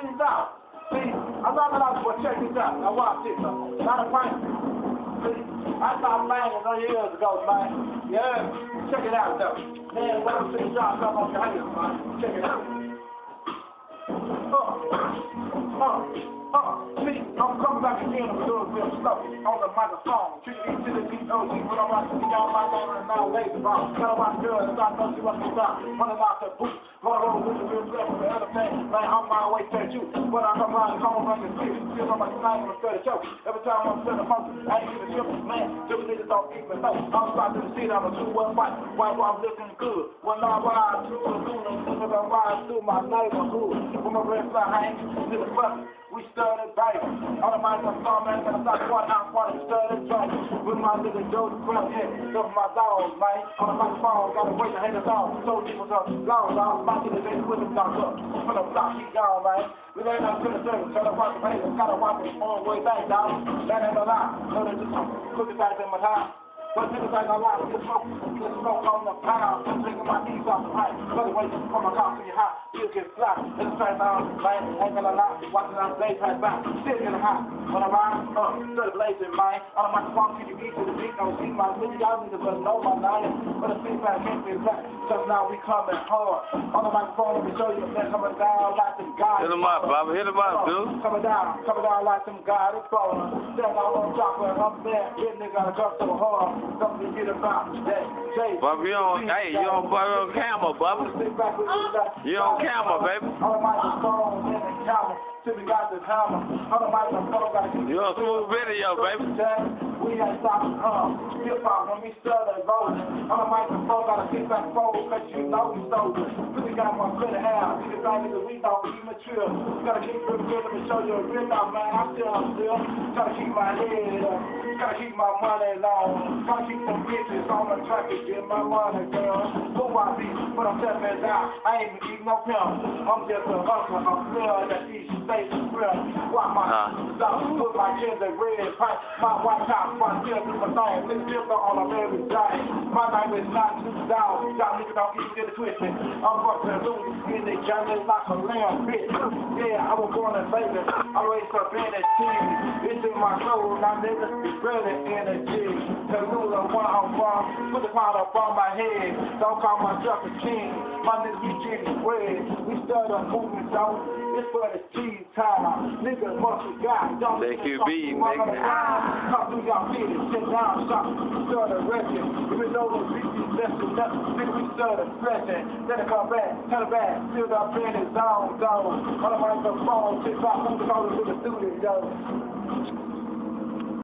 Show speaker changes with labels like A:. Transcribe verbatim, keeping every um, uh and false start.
A: things out. See, I'm not allowed to check this out. Now watch this. Uh, not a prank. See, I stopped banging on years ago, man. Yeah, check it out though. Man, when I'm sitting down, I'm on your hands, man. Check it out. Uh, uh, uh, see, I'm coming back again with a little real slow on the microphone. Treat me to the beat, O G, when I'm watching the y'all my name and now lazy bomb. Gotta watch girls, I know she wants me down. Running out the boot, run over with the real stuff for the other thing. Man, I'm my way to you. When I come around, come around the city, feel like my tonight on the show. Every time I'm sitting up, I ain't even tripping, man. Triple niggas don't even know. I'm starting to see that I'm a two-one fight. While I'm looking good. When I ride through the lunar, as I ride through my neighborhood. With my red fly hanging, nigga fuck it. We started biting. On the microphone, man, gonna stop one out front and started driving. With my nigga Joe the Crown, yeah, those my dogs, man. On the microphone, gotta wait to hang us off. So people up, long, long, my niggas ain't with them dogs up. From the block, keep going, man. We ain't up to the service, try to watch the haters, gotta watch it all the way back, dog. That ain't a lie. No, they just put it back in my time. But niggas ain't gonna lie, we can smoke, we can smoke on the pound. I'm taking my knees off the pipe. Another way from my car to your hot, you get fly. It's straight down, man, ain't gonna lie. Watching our day pass by, still getting hot. When I ride, uh, still blazing, man. On the microphone, to the beat, to the beat, don't see my niggas, y'all niggas better know my name. But the feedback can't be black, cause now we coming hard. On the microphone, let me show you a man coming down like them guys.
B: Hit him up, Bobby, hit him up, dude.
A: Coming down, coming down like them guys, it's falling. Still I won't drop it, I'm there, this nigga gotta come so hard. Don't forget about that.
B: Bubba, you on, hey, you on, Bubba, on camera, Bubba. You on camera, baby.
A: On the microphone, in the camera, till we got this hammer. On the microphone, got to
B: you on smooth video, baby.
A: We ain't stopping, huh? Hip hop, when we started rolling. On the microphone, gotta get back forward, cause you know we soldiers. Really got one good half. Niggas like niggas, we don't be mature. Gotta keep it real to show you a real now, man. I'm still, I'm still. Gotta keep my head up. Gotta keep my money long. Gotta keep them bitches on the track to get my money, girl. Who I be? But I'm stepping down. I ain't even eating no pimp. I'm just a hustler. I'm still that these states is real. Why my stop? Put my kids in red pipe. My white top. My still do my thing. This different on a every day. My name is not too down. Y'all niggas don't even get it twisted. I'm fucking loose in the jungle like a lamb bitch. Yeah, I was born in Vegas. I raised up in the team. It's in my soul. Now niggas be ready in the G. Tallulah one on one. Put the crown up on my head. Don't call myself a king. My niggas be getting bread. We start a movement, don't. It's for the cheese time. Niggas must be God. Don't
B: Q B, nigga.
A: Come through y'all feelings. Sit down, stop. We start a record. Even though the bitches less than nothing. Nigga, we start a present. Then it come back. Turn it back. Still up in his zone, zone. On the microphone. Sit back. Move the to the studio.